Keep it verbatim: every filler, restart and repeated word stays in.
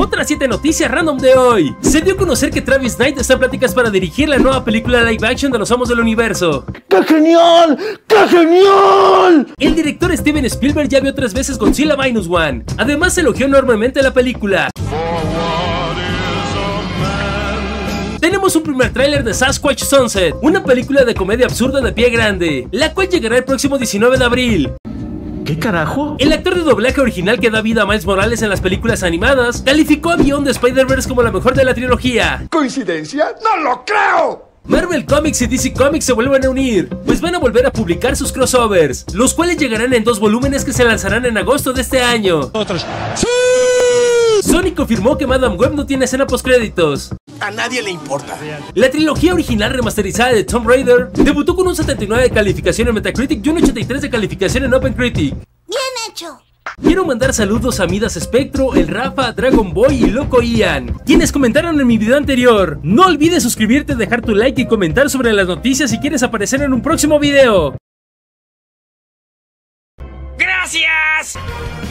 Otras siete noticias random de hoy. Se dio a conocer que Travis Knight está en pláticas para dirigir la nueva película live action de los Amos del Universo. ¡Qué genial! ¡Qué genial! El director Steven Spielberg ya vio tres veces Godzilla Minus One. Además elogió enormemente la película. Tenemos un primer tráiler de Sasquatch Sunset, una película de comedia absurda de pie grande, la cual llegará el próximo diecinueve de abril. ¿Qué carajo? El actor de doblaje original que da vida a Miles Morales en las películas animadas calificó a Beyond the Spider-Verse como la mejor de la trilogía. ¿Coincidencia? ¡No lo creo! Marvel Comics y D C Comics se vuelven a unir, pues van a volver a publicar sus crossovers, los cuales llegarán en dos volúmenes que se lanzarán en agosto de este año. Otros. ¡Sí! Sony confirmó que Madame Web no tiene escena postcréditos. A nadie le importa. La trilogía original remasterizada de Tomb Raider debutó con un setenta y nueve de calificación en Metacritic y un ochenta y tres de calificación en OpenCritic. ¡Bien hecho! Quiero mandar saludos a Midas Spectro, el Rafa, Dragon Boy y Loco Ian, quienes comentaron en mi video anterior. No olvides suscribirte, dejar tu like y comentar sobre las noticias si quieres aparecer en un próximo video. ¡Gracias!